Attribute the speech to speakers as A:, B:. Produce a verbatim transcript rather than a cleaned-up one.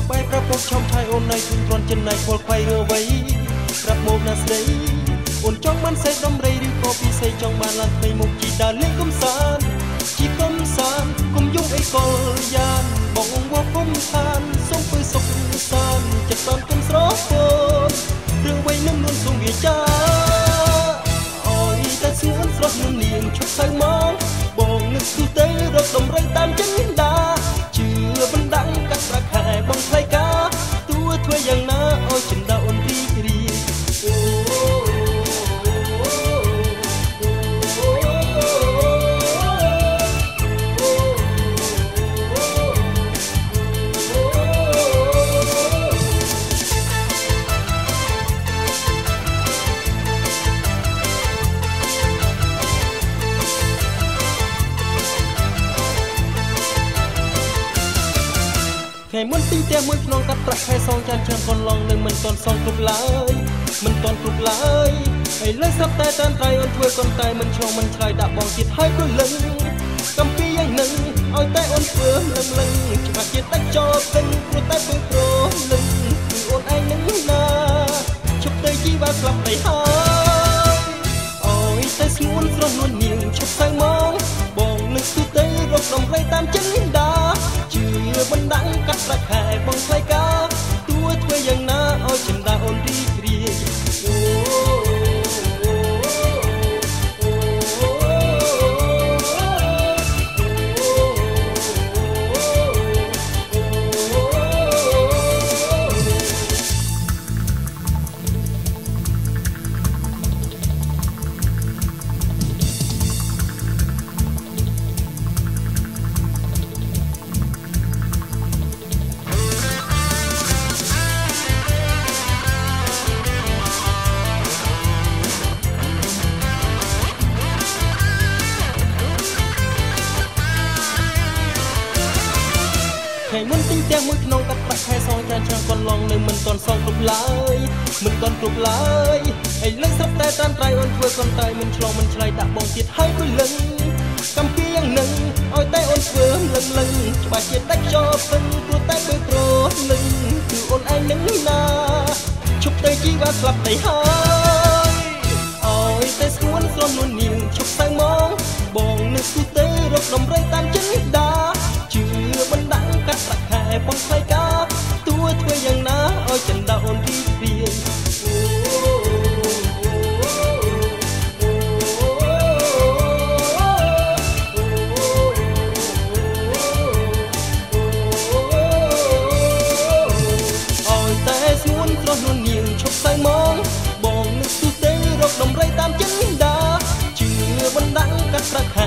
A: បាយប្រាប់ពុកឆំឆាយអូនណៃជូនទ្រាន់ចិនណៃពលខ្វៃរើវៃប្រាប់មកណាស្រីអូនចង់បានសេះដំរីឬក៏ពីសេះចង់បានឡានថ្មីមុខជីដើរលេងកំសាន្តជីកំសាន្តគុំយំអីកលយ៉ានបងវងគុំខានសូមពើសុខសានចិត្តតន់គុំស្រពនរឿងវៃនឹងនួនសុំវាចាអើយតែស្ងួនស្រស់នឹងនាងឈប់សៅមកបងនឹកទូទៅរកដំរីតាមចិនដាជឿបណ្ដឹងកាត់ប្រាក់ខែបងថ្លៃការទួធ្វើយ៉ាងណាអោយចិនដាអូនរីករាយថ្ងៃមុនទីផ្ទះមួយក្នុងកាត់ប្រាក់ខែសងចានច្រើនកន្លងនឹងមិនទាន់សងគ្រប់ឡើយមិនទាន់គ្រប់ឡើយហើយលើស្រាប់តែតានត្រៃអូនធ្វើកូនតែមិនឆ្លងមិនឆ្លើយដាក់បងទៀតហើយព្រោះលឹងកំពីយ៉ាងនឹងឲ្យតែអូនធ្វើលឹងលឹងច្បាស់ជាដាច់ចោលពេញព្រោះតែពើប្រលឹងគឺអូនឯងនឹងណាជប់ទៅជីវ៉ាស្លាប់ទៅហើយអូយតែស្ងួនស្រស់នួននាងឈប់សៅមកបងនឹកទូទៅរកដំរីតាមចិនដាជឿបណ្ដឹងកាត់ប្រាក់ខែបងថ្លៃការទួធ្វើយ៉ាងណាឲ្យចិនដាអូនរីករាយថ្ងៃមុនទិញផ្ទះមួយក្នុងកាត់ប្រាក់ខែសងចានច្រើនកន្លងនៅមិនទាន់សងគ្រប់ឡើយមិនទាន់គ្រប់ឡើយហើយលើស្រាប់តែតានត្រៃអូនធ្វើកូនតែមិនឆ្លងមិនឆ្លៃដាក់បងទៀតហើយព្រោះលឹងកំពីយ៉ាងនឹងឲ្យតែអូនធ្វើលឹងលឹងច្បាស់ជាដាច់ចោលពេញព្រោះតែពើប្រលឹងគឺអូនឯងនឹងណាជប់ទៅជីវ៉ាស្លាប់ទៅហើយអើយតែស្ងួនស្រស់នួននាងជប់សៅមកបងនឹកទូទៅរកដំរីតាមចិនដាជឿបណ្ដឹងកាត់ប្រាក់ខែបងថ្លៃការទួធ្វើយ៉ាងណាឲ្យចិនដាអូនរីករាយអើយតែស្ងួនស្រស់នួននាងឈប់សៅមកបងនឹកទូទៅរកដំរីតាមចិនដាជឿបណ្ដឹងកាត់ប្រាក់ខែ